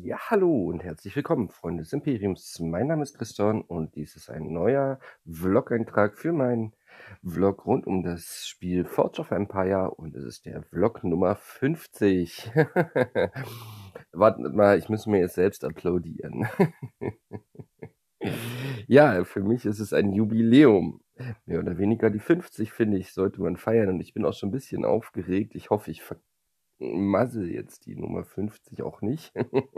Ja, hallo und herzlich willkommen, Freunde des Imperiums. Mein Name ist Christian und dies ist ein neuer Vlog-Eintrag für meinen Vlog rund um das Spiel Forge of Empire und es ist der Vlog Nummer 50. Wartet mal, ich muss mir jetzt selbst applaudieren. Ja, für mich ist es ein Jubiläum. Mehr oder weniger die 50, finde ich, sollte man feiern und ich bin auch schon ein bisschen aufgeregt. Ich hoffe, ich vermassel jetzt die Nummer 50 auch nicht.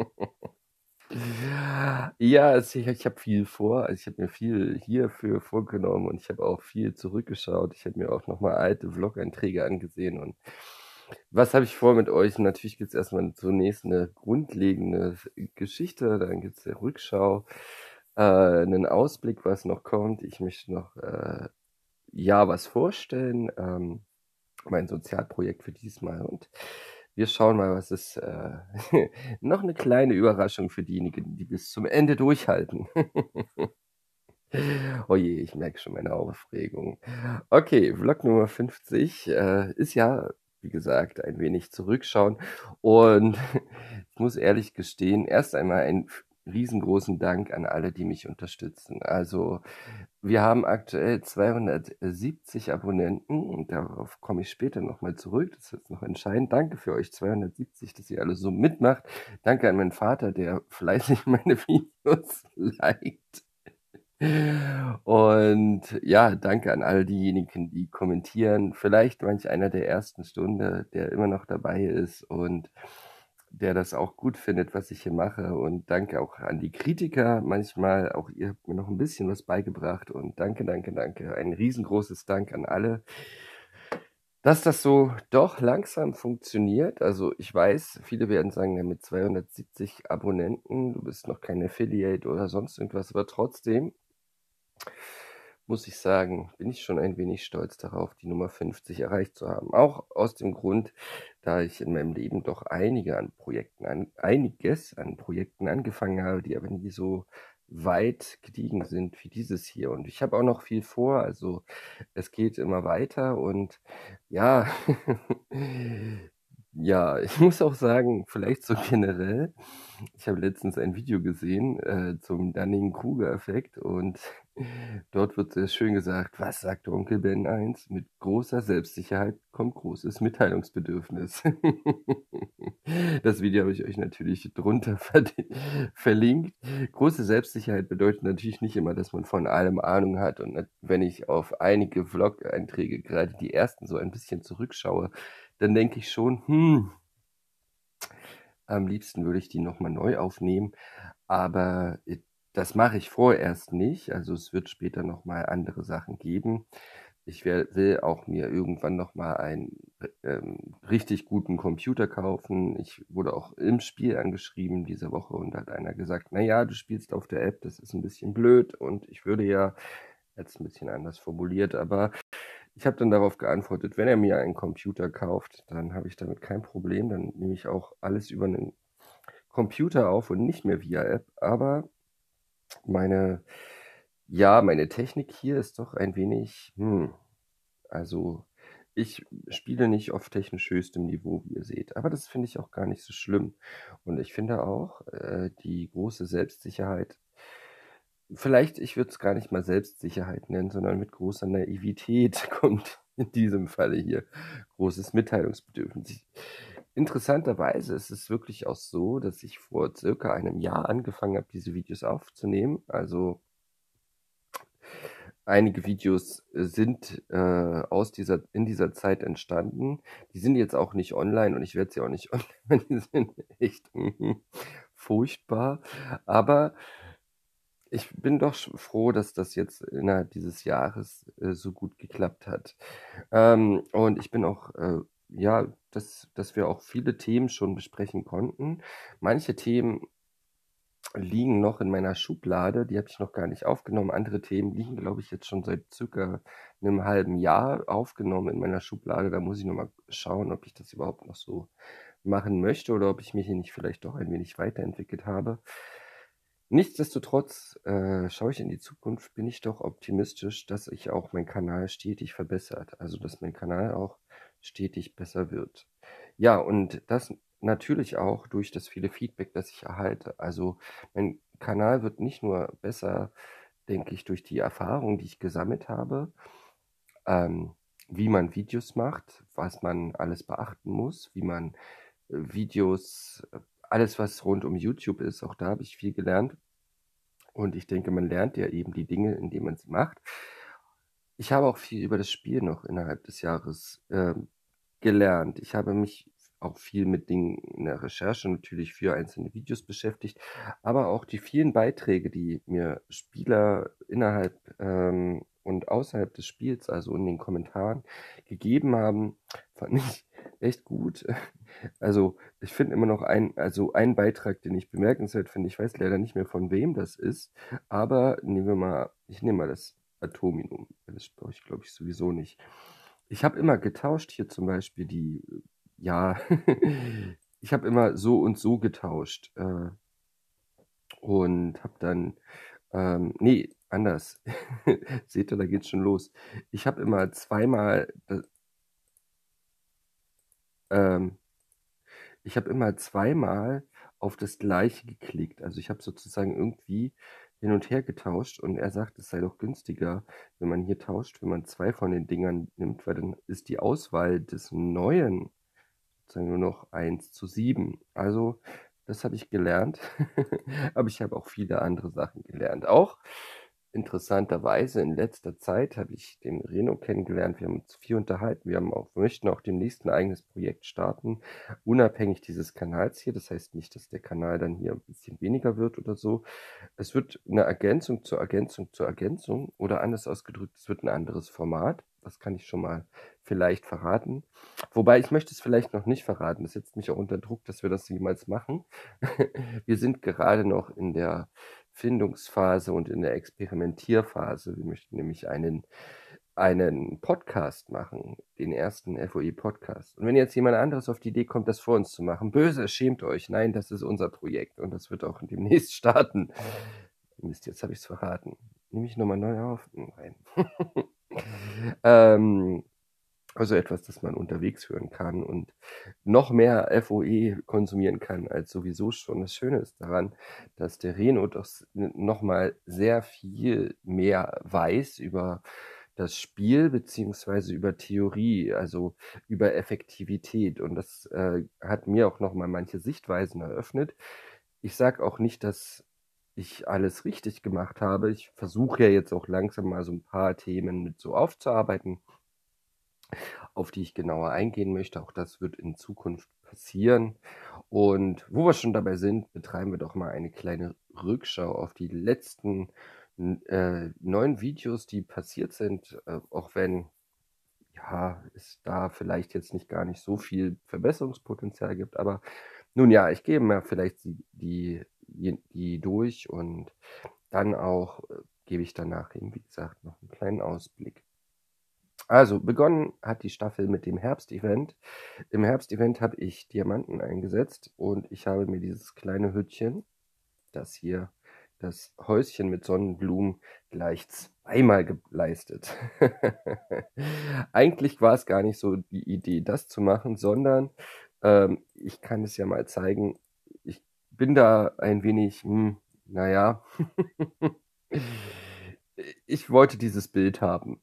Ja, ich habe viel vor. Also ich habe mir viel hierfür vorgenommen und ich habe auch viel zurückgeschaut. Ich habe mir auch nochmal alte Vlog-Einträge angesehen. Und was habe ich vor mit euch? Natürlich gibt es erstmal zunächst eine grundlegende Geschichte, dann gibt es eine Rückschau, einen Ausblick, was noch kommt. Ich möchte noch ja was vorstellen. Mein Sozialprojekt für diesmal. Und wir schauen mal, was ist. Noch eine kleine Überraschung für diejenigen, die bis zum Ende durchhalten. Oh je, ich merke schon meine Aufregung. Okay, Vlog Nummer 50 ist ja, wie gesagt, ein wenig zurückschauen. Und ich muss ehrlich gestehen, erst einmal einen riesengroßen Dank an alle, die mich unterstützen. Also wir haben aktuell 270 Abonnenten und darauf komme ich später nochmal zurück. Das ist jetzt noch entscheidend. Danke für euch 270, dass ihr alle so mitmacht. Danke an meinen Vater, der fleißig meine Videos liked. Und ja, danke an all diejenigen, die kommentieren. Vielleicht manch einer der ersten Stunde, der immer noch dabei ist und der das auch gut findet, was ich hier mache. Und danke auch an die Kritiker. Manchmal auch ihr habt mir noch ein bisschen was beigebracht. Und danke, danke, danke. Ein riesengroßes Dank an alle. Dass das so doch langsam funktioniert. Also ich weiß, viele werden sagen, ja, mit 270 Abonnenten, du bist noch kein Affiliate oder sonst irgendwas, aber trotzdem muss ich sagen, bin ich schon ein wenig stolz darauf, die Nummer 50 erreicht zu haben. Auch aus dem Grund, da ich in meinem Leben doch einiges an Projekten angefangen habe, die aber nie so weit gediegen sind wie dieses hier. Und ich habe auch noch viel vor, also es geht immer weiter und ja, ja, ich muss auch sagen, vielleicht so generell, ich habe letztens ein Video gesehen zum Dunning-Kruger-Effekt und dort wird sehr schön gesagt, was sagt Onkel Ben 1? Mit großer Selbstsicherheit kommt großes Mitteilungsbedürfnis. Das Video habe ich euch natürlich drunter verlinkt. Große Selbstsicherheit bedeutet natürlich nicht immer, dass man von allem Ahnung hat. Und wenn ich auf einige Vlog-Einträge, gerade die ersten, so ein bisschen zurückschaue, dann denke ich schon, am liebsten würde ich die nochmal neu aufnehmen. Aber das mache ich vorerst nicht. Also es wird später nochmal andere Sachen geben. Ich will auch mir irgendwann nochmal einen richtig guten Computer kaufen. Ich wurde auch im Spiel angeschrieben diese Woche und da hat einer gesagt, naja, du spielst auf der App, das ist ein bisschen blöd und ich würde ja, jetzt ein bisschen anders formuliert, aber ich habe dann darauf geantwortet, wenn er mir einen Computer kauft, dann habe ich damit kein Problem, dann nehme ich auch alles über einen Computer auf und nicht mehr via App, aber meine, ja, meine Technik hier ist doch ein wenig, also ich spiele nicht auf technisch höchstem Niveau, wie ihr seht, aber das finde ich auch gar nicht so schlimm. Und ich finde auch, die große Selbstsicherheit, vielleicht, ich würde es gar nicht mal Selbstsicherheit nennen, sondern mit großer Naivität kommt in diesem Falle hier großes Mitteilungsbedürfnis. Interessanterweise ist es wirklich auch so, dass ich vor circa einem Jahr angefangen habe, diese Videos aufzunehmen. Also einige Videos sind in dieser Zeit entstanden. Die sind jetzt auch nicht online und ich werde sie auch nicht online. Die sind echt furchtbar. Aber ich bin doch froh, dass das jetzt innerhalb dieses Jahres so gut geklappt hat. Und ich bin auch, ja, dass wir auch viele Themen schon besprechen konnten. Manche Themen liegen noch in meiner Schublade, die habe ich noch gar nicht aufgenommen. Andere Themen liegen, glaube ich, jetzt schon seit circa einem halben Jahr aufgenommen in meiner Schublade. Da muss ich noch mal schauen, ob ich das überhaupt noch so machen möchte oder ob ich mich hier nicht vielleicht doch ein wenig weiterentwickelt habe. Nichtsdestotrotz schaue ich in die Zukunft, bin ich doch optimistisch, dass sich auch mein Kanal stetig verbessert. Also dass mein Kanal auch stetig besser wird. Ja, und das natürlich auch durch das viele Feedback, das ich erhalte. Also, mein Kanal wird nicht nur besser, denke ich, durch die Erfahrung, die ich gesammelt habe, ähm, wie man Videos macht, was man alles beachten muss, wie man, Videos alles, was rund um YouTube ist, auch da habe ich viel gelernt. Und ich denke, man lernt ja eben die Dinge, indem man sie macht. Ich habe auch viel über das Spiel noch innerhalb des Jahres, gelernt. Ich habe mich auch viel mit Dingen in der Recherche natürlich für einzelne Videos beschäftigt, aber auch die vielen Beiträge, die mir Spieler innerhalb, und außerhalb des Spiels, also in den Kommentaren gegeben haben, fand ich echt gut. Also, ich finde immer noch einen Beitrag, den ich bemerkenswert finde. Ich weiß leider nicht mehr, von wem das ist, aber ich nehme mal das Atominum. Das brauche ich, glaube ich, sowieso nicht. Ich habe immer getauscht hier zum Beispiel ja, ich habe immer so und so getauscht, und habe dann, ne, anders. Seht ihr, da geht's schon los. Ich habe immer zweimal, ähm Ich habe immer zweimal auf das Gleiche geklickt. Also, ich habe sozusagen irgendwie hin und her getauscht und er sagt, es sei doch günstiger, wenn man hier tauscht, wenn man 2 von den Dingern nimmt, weil dann ist die Auswahl des Neuen sozusagen nur noch 1:7. Also, das habe ich gelernt, aber ich habe auch viele andere Sachen gelernt. Auch interessanterweise in letzter Zeit habe ich den Reno kennengelernt. Wir haben uns viel unterhalten. Wir möchten auch demnächst ein eigenes Projekt starten, unabhängig dieses Kanals hier. Das heißt nicht, dass der Kanal dann hier ein bisschen weniger wird oder so. Es wird eine Ergänzung zur Ergänzung zur Ergänzung oder anders ausgedrückt, es wird ein anderes Format. Das kann ich schon mal vielleicht verraten. Wobei ich möchte es vielleicht noch nicht verraten. Das setzt mich auch unter Druck, dass wir das jemals machen. Wir sind gerade noch in der Findungsphase und in der Experimentierphase. Wir möchten nämlich einen Podcast machen, den ersten FOI-Podcast. Und wenn jetzt jemand anderes auf die Idee kommt, das vor uns zu machen, böse, schämt euch. Nein, das ist unser Projekt und das wird auch demnächst starten. Mist, jetzt habe ich es verraten. Nehme ich nochmal neu auf? Nein. ähm, also etwas, das man unterwegs hören kann und noch mehr FOE konsumieren kann als sowieso schon. Das Schöne ist daran, dass der Reno doch nochmal sehr viel mehr weiß über das Spiel beziehungsweise über Theorie, also über Effektivität. Und das hat mir auch nochmal manche Sichtweisen eröffnet. Ich sage auch nicht, dass ich alles richtig gemacht habe. Ich versuche ja jetzt auch langsam mal so ein paar Themen mit so aufzuarbeiten, auf die ich genauer eingehen möchte. Auch das wird in Zukunft passieren. Und wo wir schon dabei sind, betreiben wir doch mal eine kleine Rückschau auf die letzten 9 Videos, die passiert sind, auch wenn ja, es da vielleicht jetzt nicht gar nicht so viel Verbesserungspotenzial gibt. Aber nun ja, ich gehe mal vielleicht die durch und dann auch gebe ich danach eben, wie gesagt, noch einen kleinen Ausblick. Also, begonnen hat die Staffel mit dem Herbstevent. Im Herbstevent habe ich Diamanten eingesetzt und ich habe mir dieses kleine Hüttchen, das hier, das Häuschen mit Sonnenblumen, gleich zweimal geleistet. Eigentlich war es gar nicht so die Idee, das zu machen, sondern ich kann es ja mal zeigen. Ich bin da ein wenig, naja, ich wollte dieses Bild haben.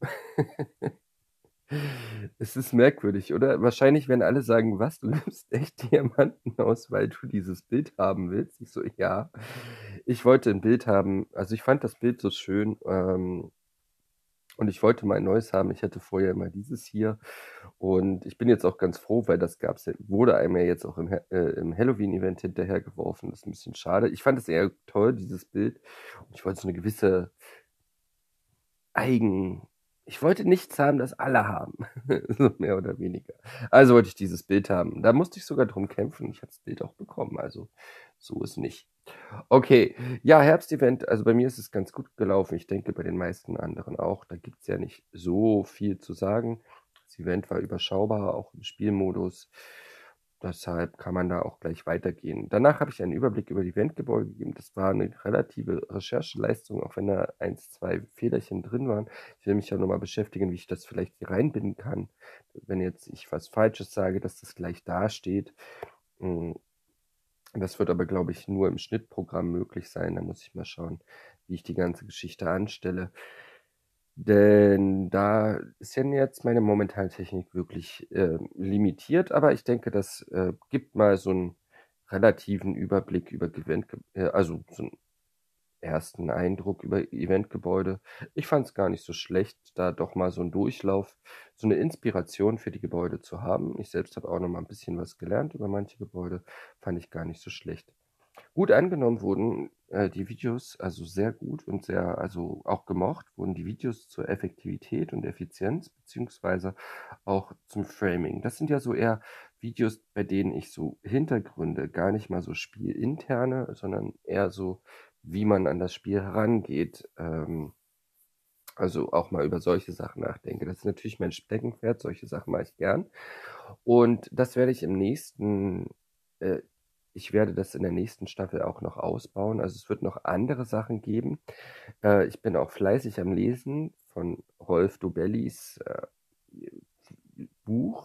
Es ist merkwürdig, oder? Wahrscheinlich werden alle sagen: „Was, du nimmst echt Diamanten aus, weil du dieses Bild haben willst?“ Ich so: „Ja.“ Ich wollte 'n Bild haben, also, ich fand das Bild so schön, und ich wollte mal 'n neues haben. Ich hatte vorher immer dieses hier und ich bin jetzt auch ganz froh, weil wurde einem ja jetzt auch im Halloween-Event hinterhergeworfen. Das ist 'n bisschen schade. Ich fand es eher toll, dieses Bild, und ich wollte so 'ne gewisse eigen ich wollte nichts haben, das alle haben, so mehr oder weniger. Also wollte ich dieses Bild haben. Da musste ich sogar drum kämpfen. Ich habe das Bild auch bekommen, also so ist nicht. Okay, ja, Herbstevent, also bei mir ist es ganz gut gelaufen. Ich denke, bei den meisten anderen auch. Da gibt's ja nicht so viel zu sagen. Das Event war überschaubar, auch im Spielmodus. Deshalb kann man da auch gleich weitergehen. Danach habe ich einen Überblick über die Eventgebäude gegeben. Das war eine relative Rechercheleistung, auch wenn da 1, 2 Fehlerchen drin waren. Ich will mich ja noch mal beschäftigen, wie ich das vielleicht hier reinbinden kann, wenn jetzt ich was Falsches sage, dass das gleich dasteht. Hm, das wird aber, glaube ich, nur im Schnittprogramm möglich sein. Da muss ich mal schauen, wie ich die ganze Geschichte anstelle. Denn da ist ja jetzt meine momentane Technik wirklich limitiert, aber ich denke, das gibt mal so einen relativen Überblick über also so einen ersten Eindruck über Eventgebäude. Ich fand es gar nicht so schlecht, da doch mal so einen Durchlauf, so eine Inspiration für die Gebäude zu haben. Ich selbst habe auch noch mal ein bisschen was gelernt über manche Gebäude, fand ich gar nicht so schlecht. Gut angenommen wurden die Videos, also sehr gut und sehr, also auch gemocht wurden die Videos zur Effektivität und Effizienz, beziehungsweise auch zum Framing. Das sind ja so eher Videos, bei denen ich so Hintergründe, gar nicht mal so spielinterne, sondern eher so, wie man an das Spiel herangeht. Also auch mal über solche Sachen nachdenke. Das ist natürlich mein Steckenpferd, solche Sachen mache ich gern. Und das werde ich äh, ich werde das in der nächsten Staffel auch noch ausbauen. Also es wird noch andere Sachen geben. Ich bin auch fleißig am Lesen von Rolf Dobellis Buch.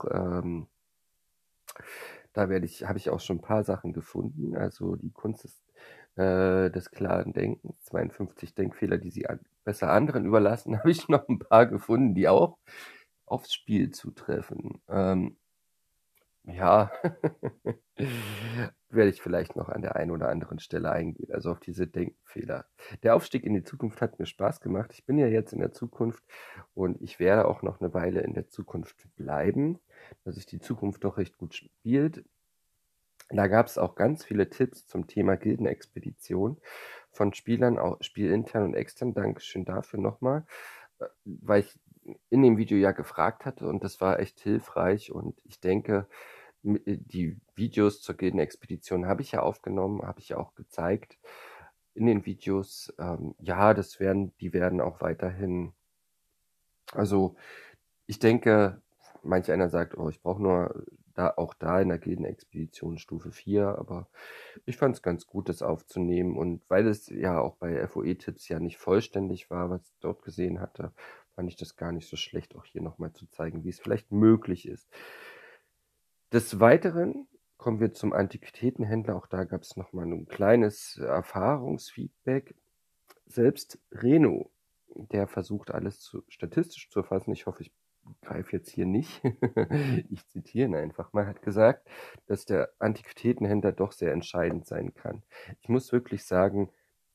Habe ich auch schon ein paar Sachen gefunden. Also die Kunst des klaren Denkens, 52 Denkfehler, die Sie besser anderen überlassen, habe ich noch ein paar gefunden, die auch aufs Spiel zutreffen. Ja, werde ich vielleicht noch an der einen oder anderen Stelle eingehen, also auf diese Denkfehler. Der Aufstieg in die Zukunft hat mir Spaß gemacht. Ich bin ja jetzt in der Zukunft und ich werde auch noch eine Weile in der Zukunft bleiben, dass sich die Zukunft doch recht gut spielt. Da gab es auch ganz viele Tipps zum Thema Gildenexpedition von Spielern, auch spielintern und extern. Dankeschön dafür nochmal, weil ich in dem Video ja gefragt hatte und das war echt hilfreich und ich denke, die Videos zur Gildenexpedition habe ich ja aufgenommen, habe ich ja auch gezeigt in den Videos. Ja, die werden auch weiterhin, also ich denke, manch einer sagt, oh, ich brauche nur auch da in der Gildenexpedition Stufe 4, aber ich fand es ganz gut, das aufzunehmen. Und weil es ja auch bei FOE-Tipps ja nicht vollständig war, was ich dort gesehen hatte, fand ich das gar nicht so schlecht, auch hier nochmal zu zeigen, wie es vielleicht möglich ist. Des Weiteren kommen wir zum Antiquitätenhändler. Auch da gab es nochmal ein kleines Erfahrungsfeedback. Selbst Reno, der versucht alles statistisch zu erfassen. Ich hoffe, ich greife jetzt hier nicht. Ich zitiere ihn einfach mal, hat gesagt, dass der Antiquitätenhändler doch sehr entscheidend sein kann. Ich muss wirklich sagen,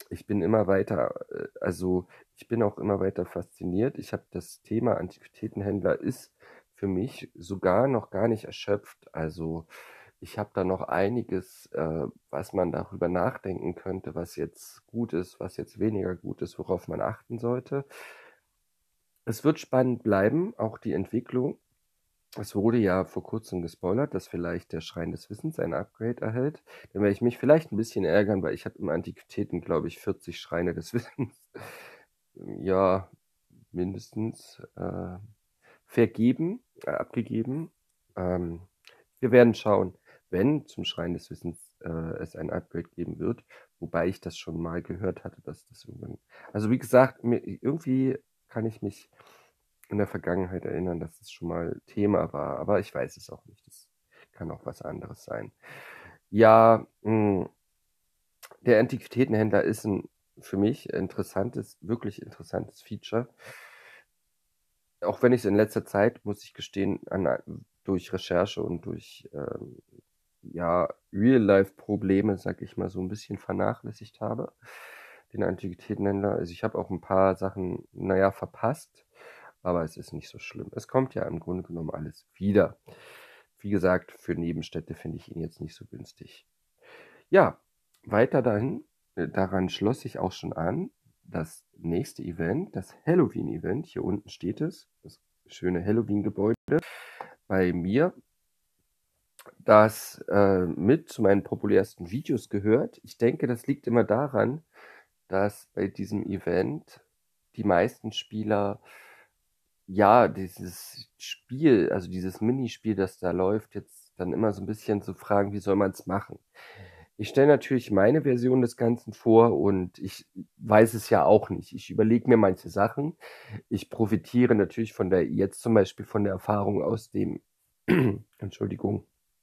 ich bin auch immer weiter fasziniert. Ich habe das Thema Antiquitätenhändler ist für mich sogar noch gar nicht erschöpft. Also ich habe da noch einiges, was man darüber nachdenken könnte, was jetzt gut ist, was jetzt weniger gut ist, worauf man achten sollte. Es wird spannend bleiben, auch die Entwicklung. Es wurde ja vor kurzem gespoilert, dass vielleicht der Schrein des Wissens ein Upgrade erhält. Dann werde ich mich vielleicht ein bisschen ärgern, weil ich habe im Antiquitäten, glaube ich, 40 Schreine des Wissens. Ja, mindestens abgegeben. Wir werden schauen, wenn zum Schrein des Wissens es ein Upgrade geben wird, wobei ich das schon mal gehört hatte, dass das irgendwann. Also wie gesagt, irgendwie kann ich mich in der Vergangenheit erinnern, dass es schon mal Thema war, aber ich weiß es auch nicht. Das kann auch was anderes sein. Ja, der Antiquitätenhändler ist ein für mich wirklich interessantes Feature. Auch wenn ich es in letzter Zeit, muss ich gestehen, durch Recherche und durch ja, Real-Life-Probleme, sag ich mal, so ein bisschen vernachlässigt habe, den Antiquitätenhändler. Also ich habe auch ein paar Sachen, naja, verpasst, aber es ist nicht so schlimm. Es kommt ja im Grunde genommen alles wieder. Wie gesagt, für Nebenstädte finde ich ihn jetzt nicht so günstig. Ja, daran schloss ich auch schon an, das nächste Event, das Halloween-Event, hier unten steht es, das schöne Halloween-Gebäude bei mir, das mit zu meinen populärsten Videos gehört. Ich denke, das liegt immer daran, dass bei diesem Event die meisten Spieler ja dieses Spiel, also dieses Minispiel, das da läuft, jetzt dann immer so ein bisschen so fragen, wie soll man es machen? Ich stelle natürlich meine Version des Ganzen vor und ich weiß es ja auch nicht. Ich überlege mir manche Sachen. Ich profitiere natürlich jetzt zum Beispiel von der Erfahrung aus dem, Entschuldigung,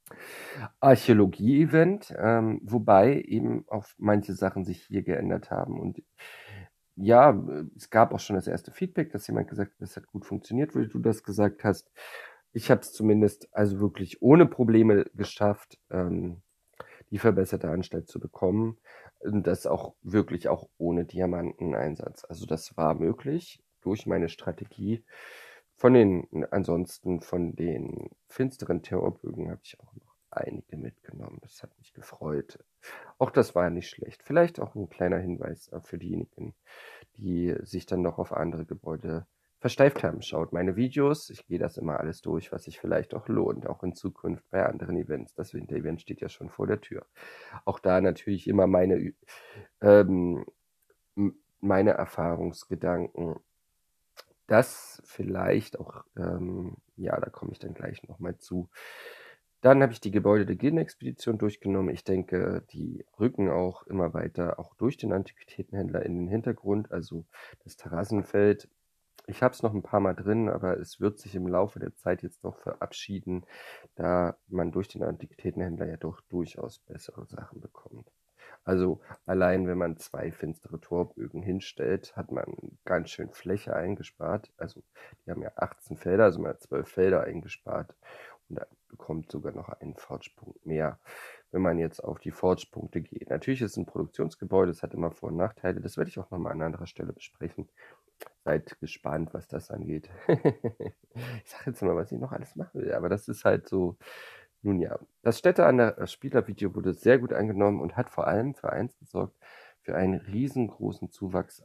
Archäologie-Event, wobei eben auch manche Sachen sich hier geändert haben. Und ja, es gab auch schon das erste Feedback, dass jemand gesagt hat, das hat gut funktioniert, wie du das gesagt hast. Ich habe es zumindest also wirklich ohne Probleme geschafft, die verbesserte Anstalt zu bekommen. Und das auch wirklich auch ohne Diamanteneinsatz. Also das war möglich durch meine Strategie. Ansonsten von den finsteren Terrorbögen habe ich auch noch einige mitgenommen. Das hat mich gefreut. Auch das war nicht schlecht. Vielleicht auch ein kleiner Hinweis für diejenigen, die sich dann noch auf andere Gebäude versteift haben. Schaut meine Videos. Ich gehe das immer alles durch, was sich vielleicht auch lohnt, auch in Zukunft bei anderen Events. Das Winter-Event steht ja schon vor der Tür. Auch da natürlich immer ähm, meine Erfahrungsgedanken. Das vielleicht auch, ja, da komme ich dann gleich nochmal zu. Dann habe ich die Gebäude der Gildenexpedition durchgenommen. Ich denke, die rücken auch immer weiter, auch durch den Antiquitätenhändler in den Hintergrund, also das Terrassenfeld. Ich habe es noch ein paar Mal drin, aber es wird sich im Laufe der Zeit jetzt noch verabschieden, da man durch den Antiquitätenhändler ja doch durchaus bessere Sachen bekommt. Also allein wenn man 2 finstere Torbögen hinstellt, hat man ganz schön Fläche eingespart. Also die haben ja 18 Felder, also man hat 12 Felder eingespart und da bekommt sogar noch einen Forge-Punkt mehr, wenn man jetzt auf die Forge-Punkte geht. Natürlich ist es ein Produktionsgebäude, das hat immer Vor- und Nachteile. Das werde ich auch nochmal an anderer Stelle besprechen. Seid gespannt, was das angeht. Ich sage jetzt mal, was ich noch alles machen will, aber das ist halt so. Nun ja, das Städte an der Spieler-Video wurde sehr gut angenommen und hat vor allem für eins gesorgt, für einen riesengroßen Zuwachs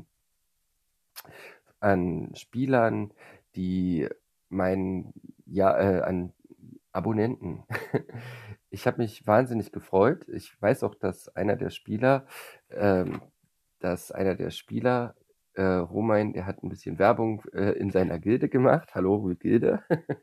an Spielern, die meinen, ja, an Abonnenten. Ich habe mich wahnsinnig gefreut. Ich weiß auch, ähm, einer der Spieler, Romain, der hat ein bisschen Werbung in seiner Gilde gemacht. Hallo, Gilde.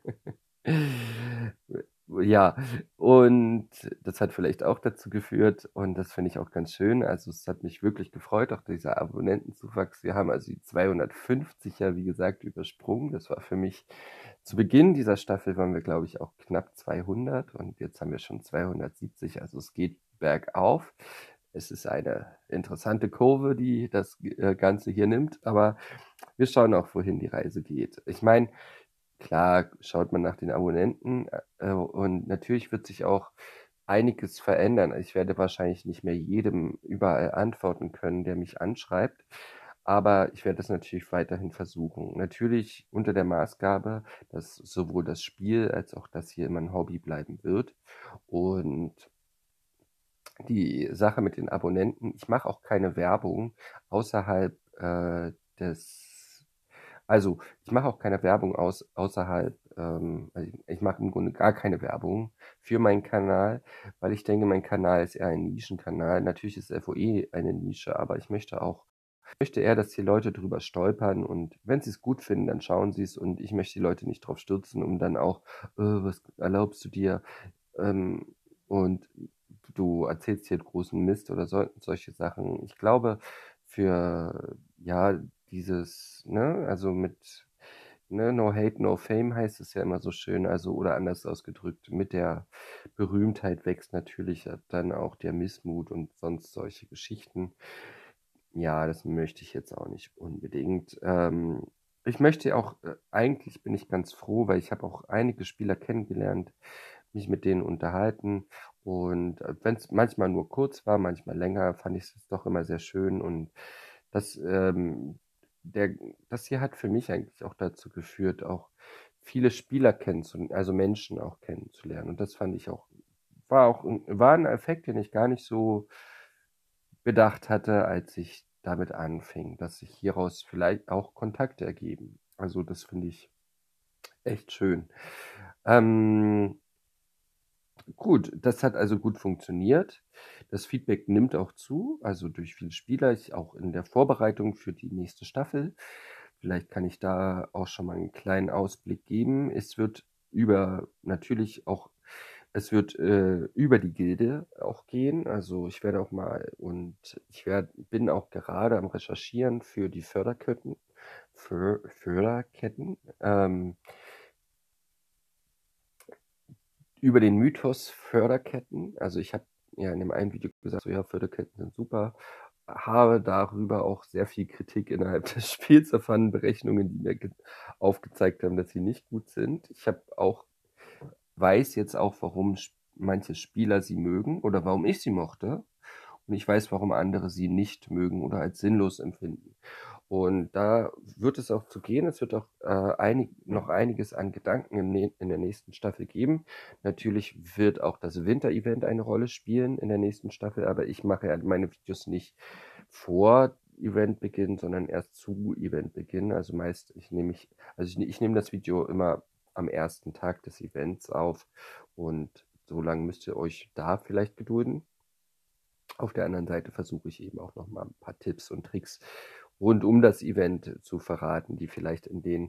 Ja, und das hat vielleicht auch dazu geführt und das finde ich auch ganz schön. Also es hat mich wirklich gefreut, auch dieser Abonnentenzuwachs. Wir haben also die 250 ja, wie gesagt, übersprungen. Das war für mich zu Beginn dieser Staffel waren wir, glaube ich, auch knapp 200 und jetzt haben wir schon 270. Also es geht bergauf. Es ist eine interessante Kurve, die das Ganze hier nimmt, aber wir schauen auch, wohin die Reise geht. Ich meine, klar schaut man nach den Abonnenten und natürlich wird sich auch einiges verändern. Ich werde wahrscheinlich nicht mehr jedem überall antworten können, der mich anschreibt, aber ich werde das natürlich weiterhin versuchen. Natürlich unter der Maßgabe, dass sowohl das Spiel als auch das hier immer ein Hobby bleiben wird. Und die Sache mit den Abonnenten, ich mache auch keine Werbung außerhalb des also, ich mache auch keine Werbung außerhalb, also ich mache im Grunde gar keine Werbung für meinen Kanal, weil ich denke, mein Kanal ist eher ein Nischenkanal. Natürlich ist FOE eine Nische, aber ich möchte eher, dass die Leute drüber stolpern und wenn sie es gut finden, dann schauen sie es und ich möchte die Leute nicht drauf stürzen, um dann auch, was erlaubst du dir? Ähm, und du erzählst hier großen Mist oder solche Sachen. Ich glaube, für ja, also ne, no hate, no fame heißt es ja immer so schön, also oder anders ausgedrückt, mit der Berühmtheit wächst natürlich dann auch der Missmut und sonst solche Geschichten. Ja, das möchte ich jetzt auch nicht unbedingt. Ich möchte auch, eigentlich bin ich ganz froh, weil ich habe auch einige Spieler kennengelernt, mich mit denen unterhalten. Und wenn es manchmal nur kurz war, manchmal länger, fand ich es doch immer sehr schön. Und das, der, das hier hat für mich eigentlich auch dazu geführt, auch viele Spieler kennenzulernen, also Menschen auch kennenzulernen. Und das fand ich auch, war ein Effekt, den ich gar nicht so bedacht hatte, als ich damit anfing, dass sich hieraus vielleicht auch Kontakte ergeben. Also das finde ich echt schön. Ähm, gut, das hat also gut funktioniert. Das Feedback nimmt auch zu, also durch viele Spieler, auch in der Vorbereitung für die nächste Staffel. Vielleicht kann ich da auch schon mal einen kleinen Ausblick geben. Es wird über die Gilde auch gehen. Also ich werde auch mal und bin auch gerade am Recherchieren für die Förderketten. über den Mythos Förderketten. Also ich habe ja in dem einen Video gesagt, so ja, Förderketten sind super, habe darüber auch sehr viel Kritik innerhalb des Spiels erfahren, Berechnungen, die mir aufgezeigt haben, dass sie nicht gut sind. Ich habe auch weiß jetzt auch, warum manche Spieler sie mögen oder warum ich sie mochte. Und ich weiß, warum andere sie nicht mögen oder als sinnlos empfinden. Und da wird es auch zu gehen. Es wird auch noch einiges an Gedanken in der nächsten Staffel geben. Natürlich wird auch das Winter-Event eine Rolle spielen in der nächsten Staffel, aber ich mache ja meine Videos nicht vor Eventbeginn, sondern erst zu Eventbeginn. Also meist, ich nehme das Video immer am ersten Tag des Events auf und so lange müsst ihr euch da vielleicht gedulden. Auf der anderen Seite versuche ich eben auch noch mal ein paar Tipps und Tricks rund um das Event zu verraten, die vielleicht in den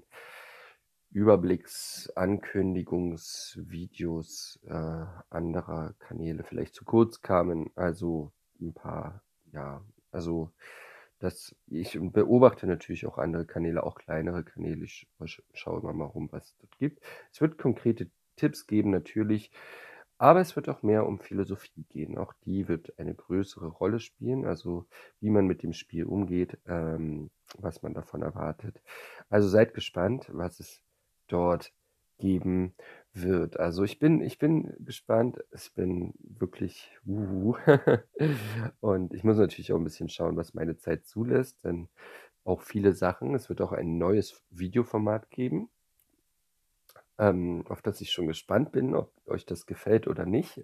Überblicks-Ankündigungsvideos anderer Kanäle vielleicht zu kurz kamen. Also ein paar, ja, also ich beobachte natürlich auch andere Kanäle, auch kleinere Kanäle. Ich schaue immer mal rum, was es dort gibt. Es wird konkrete Tipps geben, natürlich, aber es wird auch mehr um Philosophie gehen. Auch die wird eine größere Rolle spielen, also wie man mit dem Spiel umgeht, was man davon erwartet. Also seid gespannt, was es dort geben wird. Also ich bin gespannt. Ich bin wirklich und ich muss natürlich auch ein bisschen schauen, was meine Zeit zulässt, denn auch viele Sachen. Es wird auch ein neues Videoformat geben, auf das ich schon gespannt bin, ob euch das gefällt oder nicht.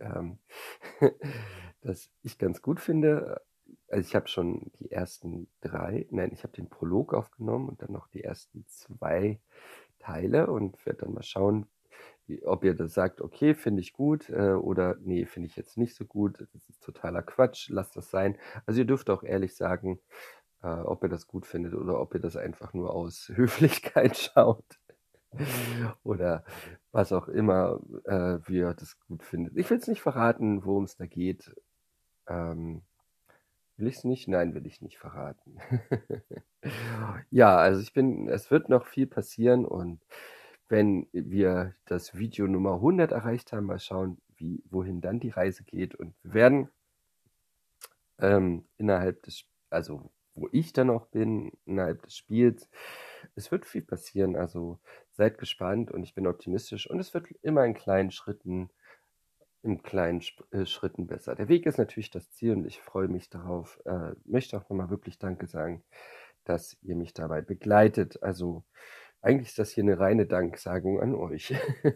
Das ich ganz gut finde. Also ich habe schon die ersten ich habe den Prolog aufgenommen und dann noch die ersten 2 Teile und werde dann mal schauen, ob ihr das sagt, okay, finde ich gut, oder nee, finde ich jetzt nicht so gut, das ist totaler Quatsch, lasst das sein. Also ihr dürft auch ehrlich sagen, ob ihr das gut findet oder ob ihr das einfach nur aus Höflichkeit schaut oder was auch immer, wie ihr das gut findet. Ich will es nicht verraten, worum es da geht. Ähm, will ich es nicht? Nein, will ich nicht verraten. Ja, also es wird noch viel passieren und wenn wir das Video Nummer 100 erreicht haben, mal schauen, wohin dann die Reise geht. Und wir werden also wo ich dann auch bin, innerhalb des Spiels, es wird viel passieren. Also seid gespannt und ich bin optimistisch und es wird immer in kleinen Schritten besser. Der Weg ist natürlich das Ziel und ich freue mich darauf. Möchte auch nochmal wirklich Danke sagen, dass ihr mich dabei begleitet. Also eigentlich ist das hier eine reine Danksagung an euch.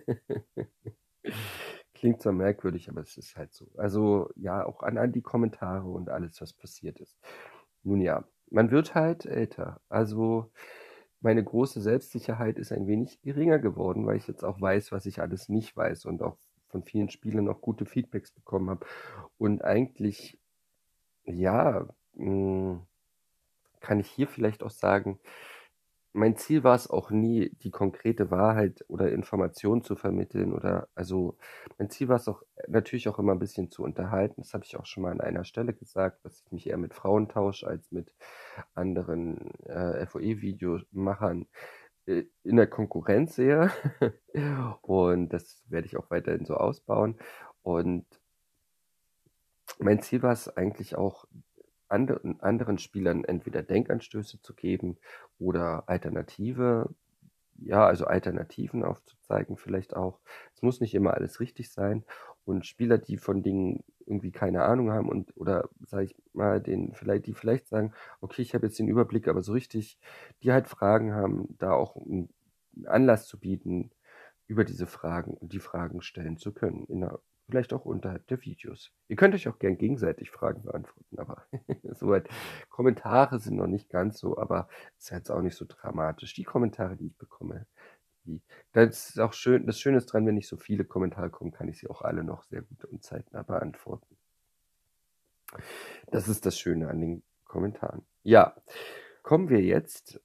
Klingt zwar merkwürdig, aber es ist halt so. Also ja, auch an die Kommentare und alles, was passiert ist. Nun ja, man wird halt älter. Also meine große Selbstsicherheit ist ein wenig geringer geworden, weil ich jetzt auch weiß, was ich alles nicht weiß und auch von vielen Spielern auch gute Feedbacks bekommen habe. Und eigentlich, ja, kann ich hier vielleicht auch sagen, mein Ziel war es auch nie, die konkrete Wahrheit oder Information zu vermitteln oder also mein Ziel war es auch natürlich auch immer ein bisschen zu unterhalten. Das habe ich auch schon mal an einer Stelle gesagt, dass ich mich eher mit Frauen tausche als mit anderen FOE-Videomachern in der Konkurrenz sehe. Und das werde ich auch weiterhin so ausbauen. Und mein Ziel war es eigentlich auch, anderen Spielern entweder Denkanstöße zu geben oder also Alternativen aufzuzeigen vielleicht auch. Es muss nicht immer alles richtig sein. Und Spieler, die von Dingen irgendwie keine Ahnung haben oder sage ich mal, die vielleicht sagen, okay, ich habe jetzt den Überblick, aber so richtig, die halt Fragen haben, da auch einen Anlass zu bieten, über die Fragen stellen zu können, vielleicht auch unterhalb der Videos. Ihr könnt euch auch gern gegenseitig Fragen beantworten, aber soweit. Kommentare sind noch nicht ganz so, aber ist jetzt auch nicht so dramatisch. Die Kommentare, die ich bekomme, die, das ist auch schön. Das Schöne ist dran, wenn nicht so viele Kommentare kommen, kann ich sie auch alle noch sehr gut und zeitnah beantworten. Das ist das Schöne an den Kommentaren. Ja, kommen wir jetzt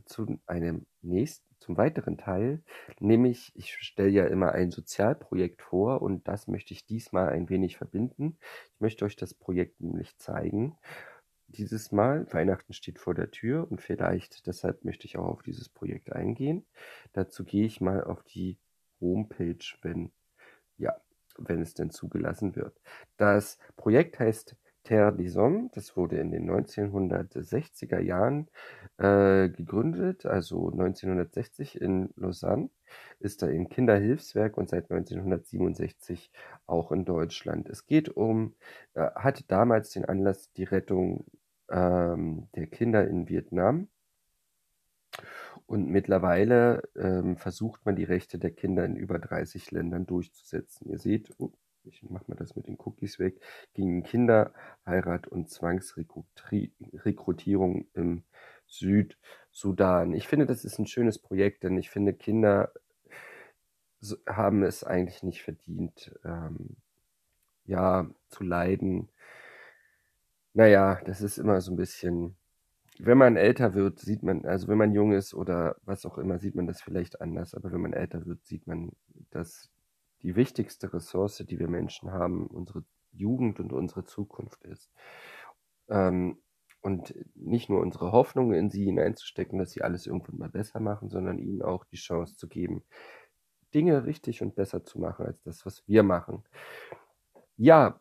zum weiteren Teil, nämlich ich stelle ja immer ein Sozialprojekt vor und das möchte ich diesmal ein wenig verbinden. Ich möchte euch das Projekt nämlich zeigen. Dieses Mal, Weihnachten steht vor der Tür und vielleicht deshalb möchte ich auch auf dieses Projekt eingehen. Dazu gehe ich mal auf die Homepage, ja. wenn es denn zugelassen wird. Das Projekt heißt Terre des Hommes. Das wurde in den 1960er Jahren gegründet, also 1960 in Lausanne, ist da ein Kinderhilfswerk und seit 1967 auch in Deutschland. Es geht hatte damals den Anlass die Rettung der Kinder in Vietnam. Und mittlerweile versucht man die Rechte der Kinder in über 30 Ländern durchzusetzen. Ihr seht, ich mache mal das mit den Cookies weg, gegen Kinderheirat und Zwangsrekrutierung im Südsudan. Ich finde, das ist ein schönes Projekt, denn ich finde, Kinder haben es eigentlich nicht verdient, ja, zu leiden. Naja, das ist immer so ein bisschen. Wenn man älter wird, sieht man, also wenn man jung ist oder was auch immer, sieht man das vielleicht anders. Aber wenn man älter wird, sieht man, dass die wichtigste Ressource, die wir Menschen haben, unsere Jugend und unsere Zukunft ist. Und nicht nur unsere Hoffnung in sie hineinzustecken, dass sie alles irgendwann mal besser machen, sondern ihnen auch die Chance zu geben, Dinge richtig und besser zu machen als das, was wir machen. Ja,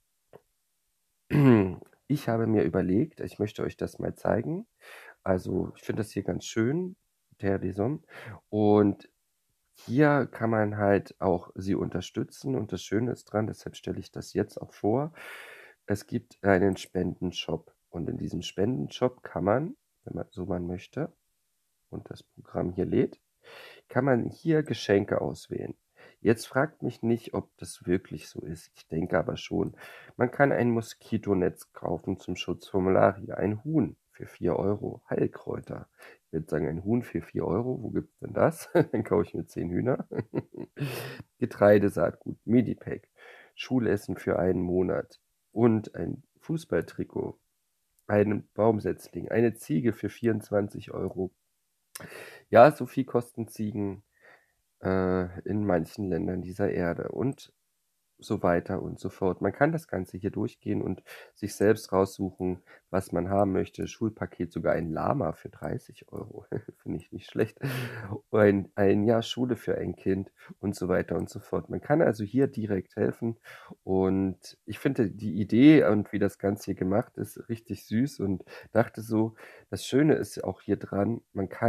ich habe mir überlegt, ich möchte euch das mal zeigen. Also ich finde das hier ganz schön, Terre des Hommes. Und hier kann man halt auch sie unterstützen. Und das Schöne ist dran, deshalb stelle ich das jetzt auch vor, es gibt einen Spendenshop. Und in diesem Spendenshop kann man, wenn man so man möchte, und das Programm hier lädt, kann man hier Geschenke auswählen. Jetzt fragt mich nicht, ob das wirklich so ist. Ich denke aber schon. Man kann ein Moskitonetz kaufen zum Schutz vor Malaria, ein Huhn für 4 Euro, Heilkräuter. Ich würde sagen, ein Huhn für 4 Euro, wo gibt es denn das? Dann kaufe ich mir 10 Hühner. Getreidesaatgut, Medipack, Schulessen für einen Monat und ein Fußballtrikot, einen Baumsetzling, eine Ziege für 24 Euro. Ja, so viel kosten Ziegen in manchen Ländern dieser Erde und so weiter und so fort. Man kann das Ganze hier durchgehen und sich selbst raussuchen, was man haben möchte. Schulpaket, sogar ein Lama für 30 Euro, finde ich nicht schlecht. Ein Jahr Schule für ein Kind und so weiter und so fort. Man kann also hier direkt helfen und ich finde die Idee und wie das Ganze hier gemacht ist, richtig süß und dachte so, das Schöne ist auch hier dran,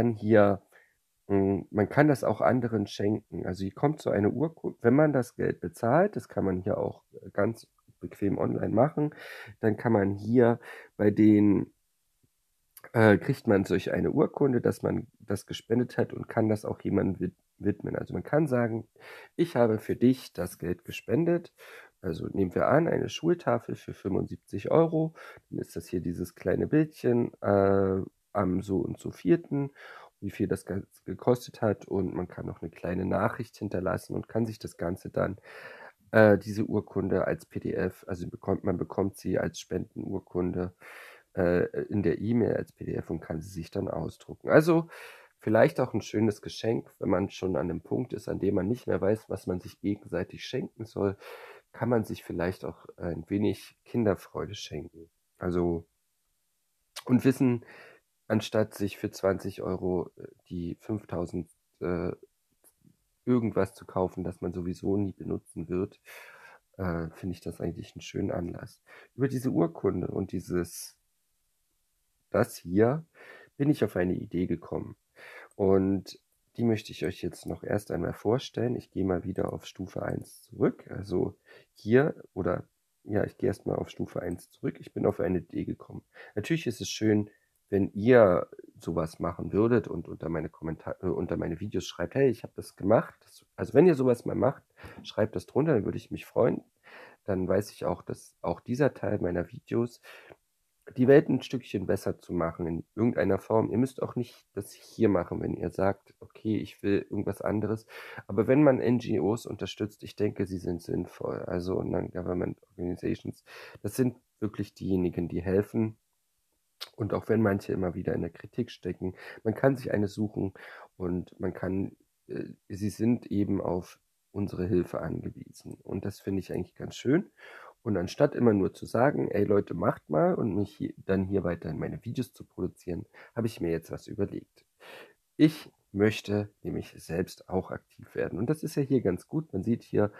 man kann das auch anderen schenken. Also hier kommt so eine Urkunde, wenn man das Geld bezahlt, das kann man hier auch ganz bequem online machen, dann kann man hier bei den, kriegt man solch eine Urkunde, dass man das gespendet hat und kann das auch jemandem widmen. Also man kann sagen, ich habe für dich das Geld gespendet. Also nehmen wir an, eine Schultafel für 75 Euro. Dann ist das hier dieses kleine Bildchen am so und so vierten, wie viel das Ganze gekostet hat. Und man kann noch eine kleine Nachricht hinterlassen und kann sich das Ganze dann, diese Urkunde als PDF, also man bekommt sie als Spendenurkunde in der E-Mail als PDF und kann sie sich dann ausdrucken. Also vielleicht auch ein schönes Geschenk, wenn man schon an dem Punkt ist, an dem man nicht mehr weiß, was man sich gegenseitig schenken soll, kann man sich vielleicht auch ein wenig Kinderfreude schenken. Also und wissen, anstatt sich für 20 Euro die 5000 irgendwas zu kaufen, das man sowieso nie benutzen wird, finde ich das eigentlich einen schönen Anlass. Über diese Urkunde und das hier bin ich auf eine Idee gekommen. Und die möchte ich euch jetzt noch erst einmal vorstellen. Ich gehe mal wieder auf Stufe 1 zurück. Also hier oder ja, ich gehe erstmal auf Stufe 1 zurück. Ich bin auf eine Idee gekommen. Natürlich ist es schön, wenn ihr sowas machen würdet und unter meine Videos schreibt, hey, ich habe das gemacht. Also wenn ihr sowas mal macht, schreibt das drunter, dann würde ich mich freuen. Dann weiß ich auch, dass auch dieser Teil meiner Videos die Welt ein Stückchen besser zu machen in irgendeiner Form. Ihr müsst auch nicht das hier machen, wenn ihr sagt, okay, ich will irgendwas anderes. Aber wenn man NGOs unterstützt, ich denke, sie sind sinnvoll. Also Non-Government Organizations, das sind wirklich diejenigen, die helfen. Und auch wenn manche immer wieder in der Kritik stecken, man kann sich eine suchen und sie sind eben auf unsere Hilfe angewiesen. Und das finde ich eigentlich ganz schön. Und anstatt immer nur zu sagen, ey Leute, macht mal und dann hier weiterhin meine Videos zu produzieren, habe ich mir jetzt was überlegt. Ich möchte nämlich selbst auch aktiv werden. Und das ist ja hier ganz gut. Man sieht hier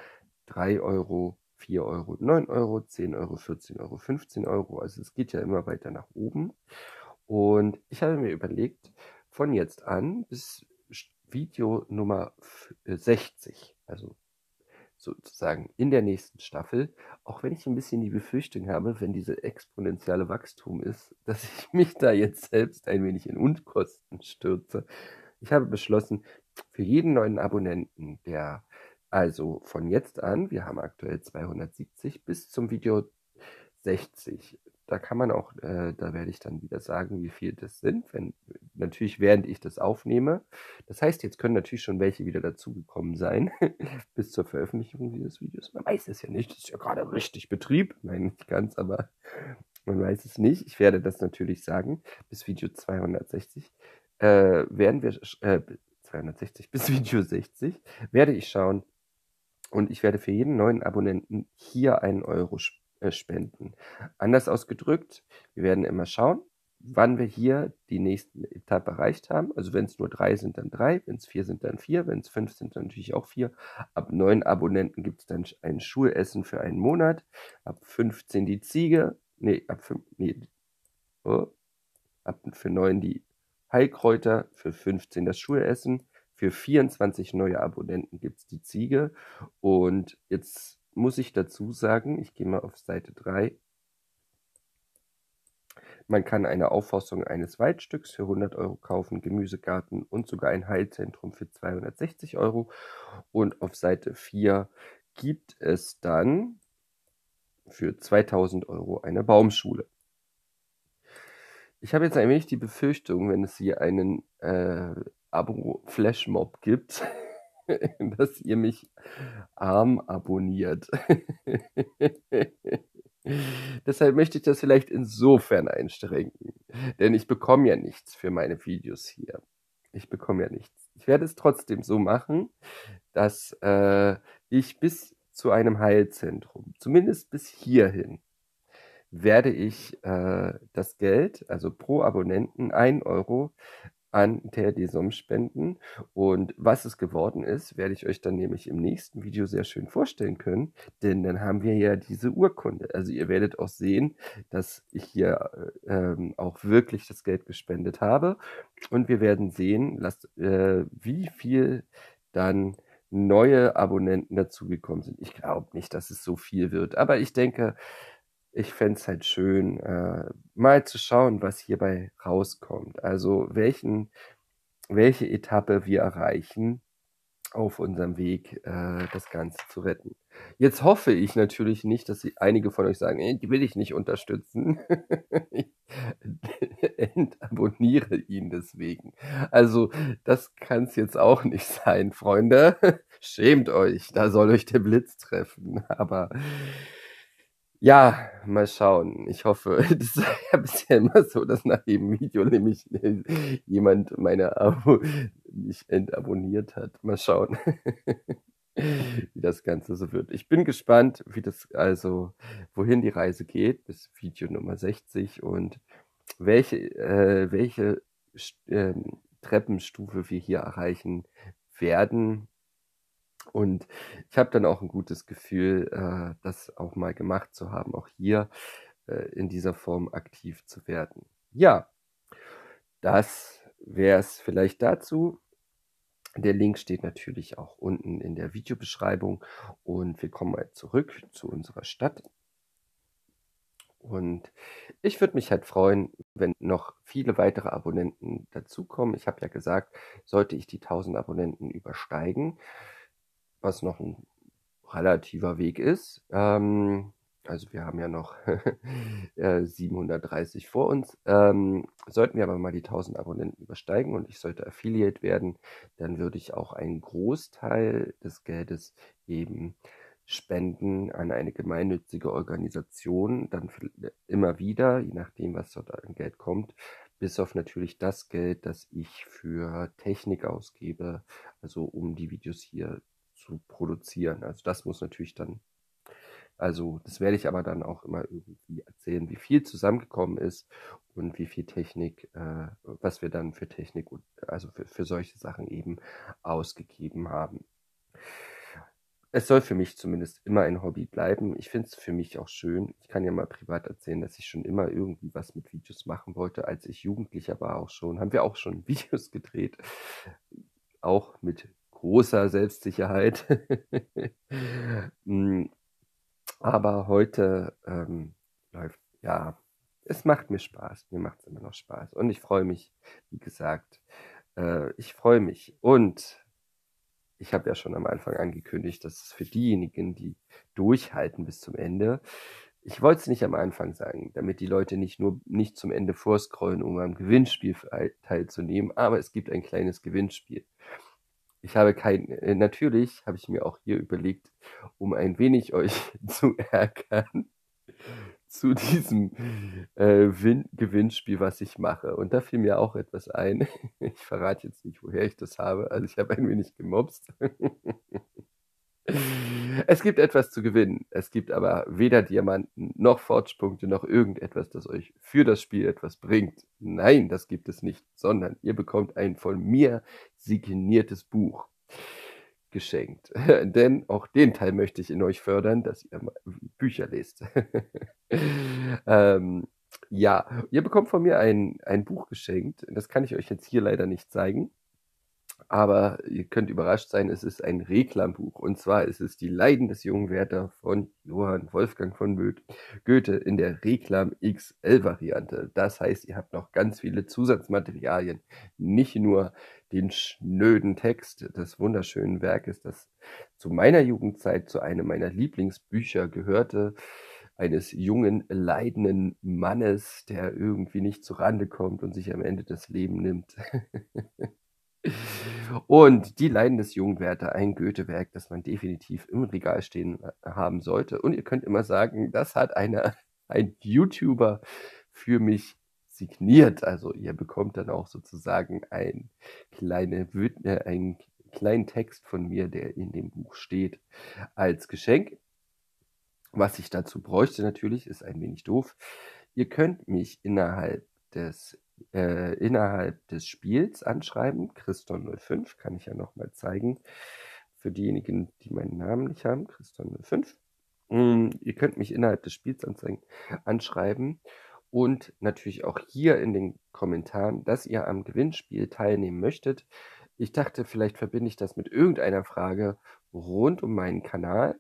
3 Euro, 4 Euro, 9 Euro, 10 Euro, 14 Euro, 15 Euro. Also es geht ja immer weiter nach oben. Und ich habe mir überlegt, von jetzt an bis Video Nummer 60, also sozusagen in der nächsten Staffel, auch wenn ich ein bisschen die Befürchtung habe, wenn diese exponentielle Wachstum ist, dass ich mich da jetzt selbst ein wenig in Unkosten stürze. Ich habe beschlossen, für jeden neuen Abonnenten, der also von jetzt an, wir haben aktuell 270 bis zum Video 60. Da kann man auch, da werde ich dann wieder sagen, wie viel das sind, natürlich während ich das aufnehme. Das heißt, jetzt können natürlich schon welche wieder dazugekommen sein, bis zur Veröffentlichung dieses Videos. Man weiß es ja nicht, das ist ja gerade richtig Betrieb. Nein, nicht ganz, aber man weiß es nicht. Ich werde das natürlich sagen, bis Video 260 werden wir, 260 bis Video 60, werde ich schauen, und ich werde für jeden neuen Abonnenten hier 1 Euro spenden. Anders ausgedrückt, wir werden immer schauen, wann wir hier die nächste Etappe erreicht haben. Also wenn es nur 3 sind, dann 3, wenn es 4 sind, dann 4, wenn es 5 sind, dann natürlich auch 4. Ab 9 Abonnenten gibt es dann ein Schulessen für einen Monat. Ab 15 die Ziege. Nee, ab 5, nee, oh, für 9 die Heilkräuter, für 15 das Schulessen. Für 24 neue Abonnenten gibt es die Ziege. Und jetzt muss ich dazu sagen, ich gehe mal auf Seite 3. Man kann eine Aufforstung eines Waldstücks für 100 Euro kaufen, Gemüsegarten und sogar ein Heilzentrum für 260 Euro. Und auf Seite 4 gibt es dann für 2000 Euro eine Baumschule. Ich habe jetzt ein wenig die Befürchtung, wenn es hier einen Abo-Flashmob gibt, dass ihr mich arm abonniert. Deshalb möchte ich das vielleicht insofern einschränken, denn ich bekomme ja nichts für meine Videos hier. Ich bekomme ja nichts. Ich werde es trotzdem so machen, dass ich bis zu einem Heilzentrum, zumindest bis hierhin, werde ich das Geld, also pro Abonnenten 1 Euro, an der DSOM spenden. Und was es geworden ist, werde ich euch dann nämlich im nächsten Video sehr schön vorstellen können, denn dann haben wir ja diese Urkunde. Also ihr werdet auch sehen, dass ich hier auch wirklich das Geld gespendet habe. Und wir werden sehen, wie viel dann neue Abonnenten dazugekommen sind. Ich glaube nicht, dass es so viel wird, aber ich denke, ich fände es halt schön, mal zu schauen, was hierbei rauskommt. Also welche Etappe wir erreichen auf unserem Weg, das Ganze zu retten. Jetzt hoffe ich natürlich nicht, dass einige von euch sagen, die will ich nicht unterstützen. Ich entabonniere ihn deswegen. Also das kann es jetzt auch nicht sein, Freunde. Schämt euch, da soll euch der Blitz treffen. Aber ja, mal schauen. Ich hoffe, das ist ja bisher immer so, dass nach jedem Video nämlich jemand mich entabonniert hat. Mal schauen, wie das Ganze so wird. Ich bin gespannt, wohin die Reise geht, bis Video Nummer 60 und welche Treppenstufe wir hier erreichen werden. Und ich habe dann auch ein gutes Gefühl, das auch mal gemacht zu haben, auch hier in dieser Form aktiv zu werden. Ja, das wäre es vielleicht dazu. Der Link steht natürlich auch unten in der Videobeschreibung. Und wir kommen mal zurück zu unserer Stadt. Und ich würde mich halt freuen, wenn noch viele weitere Abonnenten dazukommen. Ich habe ja gesagt, sollte ich die 1000 Abonnenten übersteigen, was noch ein relativer Weg ist. Also wir haben ja noch 730 vor uns. Sollten wir aber mal die 1000 Abonnenten übersteigen und ich sollte Affiliate werden, dann würde ich auch einen Großteil des Geldes eben spenden an eine gemeinnützige Organisation, dann immer wieder, je nachdem, was dort an Geld kommt, bis auf natürlich das Geld, das ich für Technik ausgebe, also um die Videos hier zu produzieren. Also das muss natürlich dann, also das werde ich aber dann auch immer irgendwie erzählen, wie viel zusammengekommen ist und wie viel Technik, was wir dann für Technik, also für solche Sachen eben ausgegeben haben. Es soll für mich zumindest immer ein Hobby bleiben. Ich finde es für mich auch schön. Ich kann ja mal privat erzählen, dass ich schon immer irgendwie was mit Videos machen wollte. Als ich Jugendlicher war auch schon, haben wir auch schon Videos gedreht. Auch mit großer Selbstsicherheit. Hm, aber heute läuft, ja, es macht mir Spaß. Mir macht es immer noch Spaß. Und ich freue mich, wie gesagt, ich freue mich. Und ich habe ja schon am Anfang angekündigt, dass es für diejenigen, die durchhalten bis zum Ende, ich wollte es nicht am Anfang sagen, damit die Leute nicht zum Ende vorscrollen, um am Gewinnspiel teilzunehmen, aber es gibt ein kleines Gewinnspiel. Natürlich habe ich mir auch hier überlegt, um ein wenig euch zu ärgern, zu diesem Gewinnspiel, was ich mache. Und da fiel mir auch etwas ein. Ich verrate jetzt nicht, woher ich das habe. Also ich habe ein wenig gemobst. Es gibt etwas zu gewinnen. Es gibt aber weder Diamanten noch Fortschritte noch irgendetwas, das euch für das Spiel etwas bringt. Nein, das gibt es nicht, sondern ihr bekommt ein von mir signiertes Buch geschenkt. Denn auch den Teil möchte ich in euch fördern, dass ihr Bücher lest. ähm, ja, ihr bekommt von mir ein Buch geschenkt. Das kann ich euch jetzt hier leider nicht zeigen. Aber ihr könnt überrascht sein, es ist ein Reklambuch. Und zwar ist es Die Leiden des jungen Werther von Johann Wolfgang von Goethe in der Reklam XL-Variante. Das heißt, ihr habt noch ganz viele Zusatzmaterialien. Nicht nur den schnöden Text des wunderschönen Werkes, das zu meiner Jugendzeit zu einem meiner Lieblingsbücher gehörte, eines jungen, leidenden Mannes, der irgendwie nicht zurande kommt und sich am Ende das Leben nimmt. Und Die Leiden des jungen Werther, ein Goethe-Werk, das man definitiv im Regal stehen haben sollte. Und ihr könnt immer sagen, das hat ein YouTuber für mich signiert. Also ihr bekommt dann auch sozusagen einen kleinen Text von mir, der in dem Buch steht, als Geschenk. Was ich dazu bräuchte natürlich, ist ein wenig doof. Ihr könnt mich innerhalb des Spiels anschreiben. Christon05 kann ich ja nochmal zeigen. Für diejenigen, die meinen Namen nicht haben, Christon05. Ihr könnt mich innerhalb des Spiels anschreiben und natürlich auch hier in den Kommentaren, dass ihr am Gewinnspiel teilnehmen möchtet. Ich dachte, vielleicht verbinde ich das mit irgendeiner Frage rund um meinen Kanal.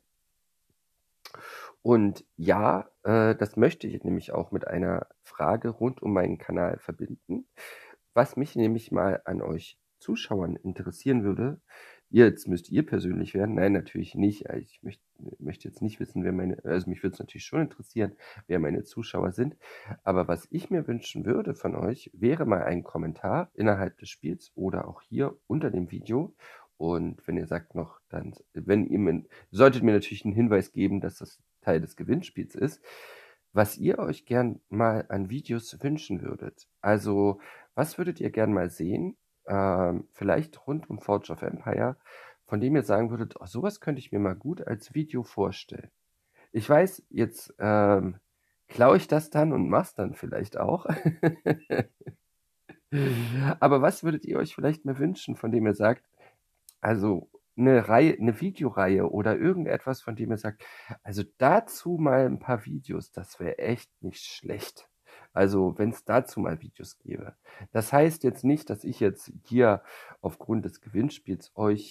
Und ja, das möchte ich nämlich auch mit einer Frage rund um meinen Kanal verbinden. Was mich nämlich mal an euch Zuschauern interessieren würde, jetzt müsst ihr persönlich werden. Nein, natürlich nicht. Ich möchte jetzt nicht wissen, also mich würde es natürlich schon interessieren, wer meine Zuschauer sind. Aber was ich mir wünschen würde von euch, wäre mal ein Kommentar innerhalb des Spiels oder auch hier unter dem Video. Und wenn ihr sagt noch, solltet mir natürlich einen Hinweis geben, dass das Teil des Gewinnspiels ist, was ihr euch gern mal an Videos wünschen würdet. Also, was würdet ihr gern mal sehen? Vielleicht rund um Forge of Empire, von dem ihr sagen würdet, oh, sowas könnte ich mir mal gut als Video vorstellen. Ich weiß, jetzt klaue ich das dann und mach's dann vielleicht auch. Aber was würdet ihr euch vielleicht mal wünschen, von dem ihr sagt, also eine Videoreihe oder irgendetwas, von dem ihr sagt, also dazu mal ein paar Videos, das wäre echt nicht schlecht. Also wenn es dazu mal Videos gäbe. Das heißt jetzt nicht, dass ich jetzt hier aufgrund des Gewinnspiels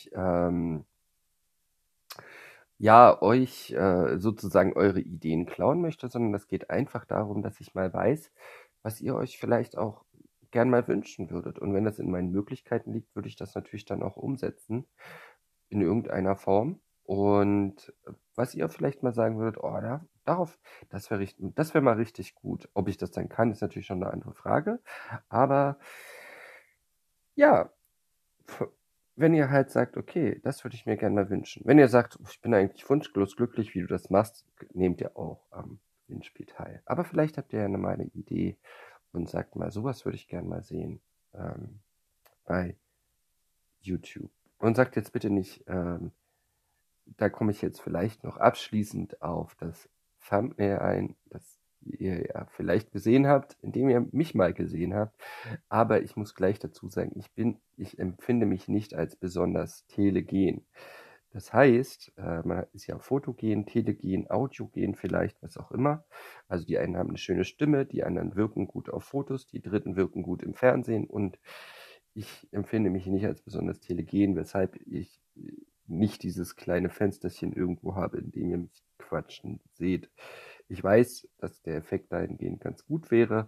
euch sozusagen eure Ideen klauen möchte, sondern es geht einfach darum, dass ich mal weiß, was ihr euch vielleicht auch gern mal wünschen würdet. Und wenn das in meinen Möglichkeiten liegt, würde ich das natürlich dann auch umsetzen in irgendeiner Form. Und was ihr vielleicht mal sagen würdet, oh, das wäre mal richtig gut. Ob ich das dann kann, ist natürlich schon eine andere Frage. Aber ja, wenn ihr halt sagt, okay, das würde ich mir gerne mal wünschen. Wenn ihr sagt, ich bin eigentlich wunschlos glücklich, wie du das machst, nehmt ihr auch am Gewinnspiel teil. Aber vielleicht habt ihr ja mal eine Idee und sagt mal, sowas würde ich gerne mal sehen bei YouTube. Und sagt jetzt bitte nicht, da komme ich jetzt vielleicht noch abschließend auf das Thumbnail ein, das ihr ja vielleicht gesehen habt, indem ihr mich mal gesehen habt. Aber ich muss gleich dazu sagen, ich empfinde mich nicht als besonders telegen. Das heißt, man ist ja fotogen, telegen, audiogen vielleicht, was auch immer. Also die einen haben eine schöne Stimme, die anderen wirken gut auf Fotos, die dritten wirken gut im Fernsehen und ich empfinde mich nicht als besonders telegen, weshalb ich nicht dieses kleine Fensterchen irgendwo habe, in dem ihr mich quatschen seht. Ich weiß, dass der Effekt dahingehend ganz gut wäre,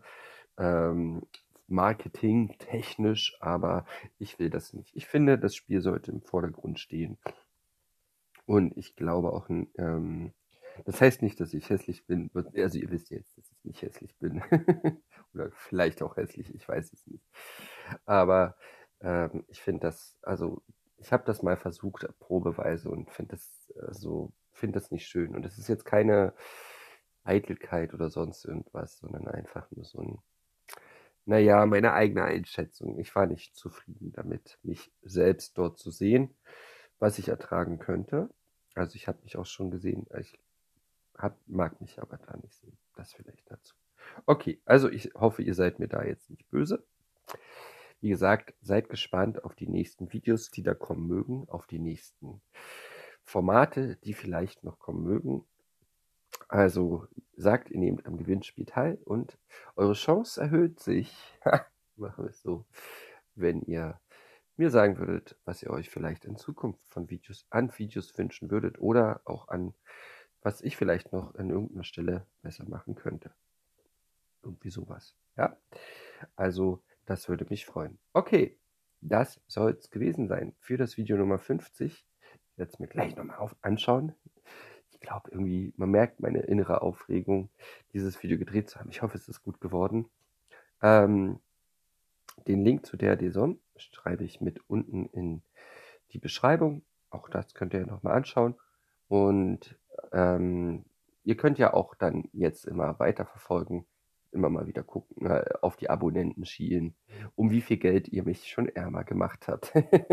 marketingtechnisch, aber ich will das nicht. Ich finde, das Spiel sollte im Vordergrund stehen. Und ich glaube auch, das heißt nicht, dass ich hässlich bin. Also ihr wisst jetzt, dass ich nicht hässlich bin. Oder vielleicht auch hässlich, ich weiß es nicht. Aber ich finde das, also ich habe das mal versucht, probeweise und finde das nicht schön. Und es ist jetzt keine Eitelkeit oder sonst irgendwas, sondern einfach nur so ein, naja, meine eigene Einschätzung. Ich war nicht zufrieden damit, mich selbst dort zu sehen, was ich ertragen könnte. Also ich habe mich auch schon gesehen. Mag mich aber da nicht sehen. Das vielleicht dazu. Okay, also ich hoffe, ihr seid mir da jetzt nicht böse. Wie gesagt, seid gespannt auf die nächsten Videos, die da kommen mögen, auf die nächsten Formate, die vielleicht noch kommen mögen. Also sagt, ihr nehmt am Gewinnspiel teil und eure Chance erhöht sich. Machen wir es so, wenn ihr mir sagen würdet, was ihr euch vielleicht in Zukunft von Videos wünschen würdet oder auch an was ich vielleicht noch an irgendeiner Stelle besser machen könnte. Irgendwie sowas. Ja, also das würde mich freuen. Okay, das soll es gewesen sein für das Video Nummer 50. Ich werde es mir gleich nochmal anschauen. Ich glaube irgendwie, man merkt meine innere Aufregung, dieses Video gedreht zu haben. Ich hoffe, es ist gut geworden. Den Link zu der DAZN schreibe ich mit unten in die Beschreibung. Auch das könnt ihr nochmal anschauen. Und ihr könnt ja auch dann jetzt immer weiterverfolgen, immer mal wieder gucken, auf die Abonnenten schielen, um wie viel Geld ihr mich schon ärmer gemacht habt.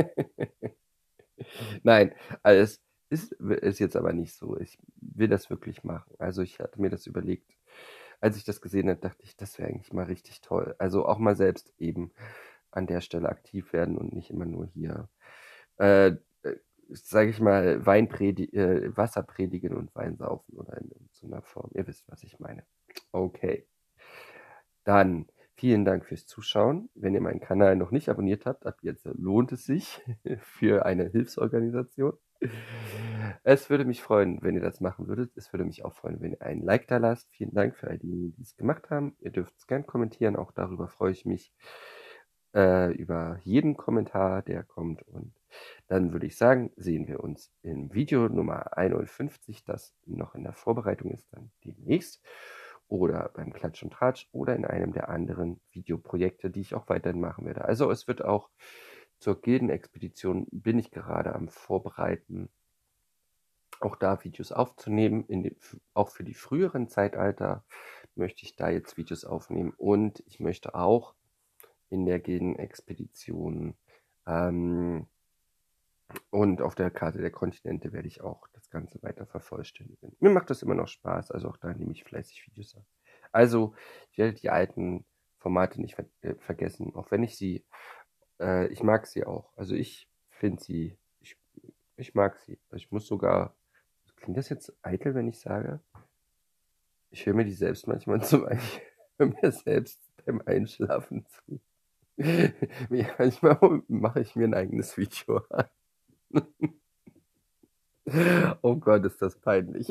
Nein, alles ist jetzt aber nicht so. Ich will das wirklich machen. Also ich hatte mir das überlegt. Als ich das gesehen habe, dachte ich, das wäre eigentlich mal richtig toll. Also auch mal selbst eben an der Stelle aktiv werden und nicht immer nur hier, äh, sage ich mal, Wasser predigen und Wein saufen oder in so einer Form. Ihr wisst, was ich meine. Okay, dann vielen Dank fürs Zuschauen. Wenn ihr meinen Kanal noch nicht abonniert habt, ab jetzt lohnt es sich für eine Hilfsorganisation. Es würde mich freuen, wenn ihr das machen würdet. Es würde mich auch freuen, wenn ihr einen Like da lasst. Vielen Dank für all die, die es gemacht haben. Ihr dürft es gern kommentieren. Auch darüber freue ich mich. Über jeden Kommentar, der kommt. Und dann würde ich sagen, sehen wir uns im Video Nummer 51, das noch in der Vorbereitung ist, dann demnächst. Oder beim Klatsch und Tratsch oder in einem der anderen Videoprojekte, die ich auch weiterhin machen werde. Also es wird auch zur Gildenexpedition, bin ich gerade am Vorbereiten, auch da Videos aufzunehmen. Auch für die früheren Zeitalter möchte ich da jetzt Videos aufnehmen. Und ich möchte auch in der Gildenexpedition und auf der Karte der Kontinente werde ich auch das Ganze weiter vervollständigen. Mir macht das immer noch Spaß, also auch da nehme ich fleißig Videos auf. Also, ich werde die alten Formate nicht vergessen, auch wenn ich mag sie auch. Also ich finde ich mag sie. Ich muss sogar, klingt das jetzt eitel, wenn ich sage, ich höre mir die selbst manchmal ich höre mir selbst beim Einschlafen zu. Manchmal mache ich mir ein eigenes Video an. Oh Gott, ist das peinlich.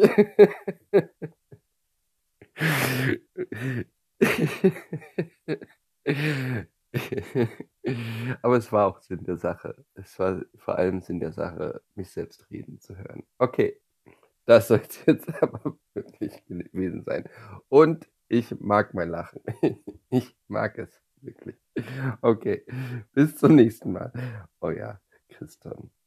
Aber es war auch Sinn der Sache. Es war vor allem Sinn der Sache, mich selbst reden zu hören. Okay, das soll es jetzt aber wirklich gewesen sein. Und ich mag mein Lachen. Ich mag es wirklich. Okay, bis zum nächsten Mal. Euer Christian.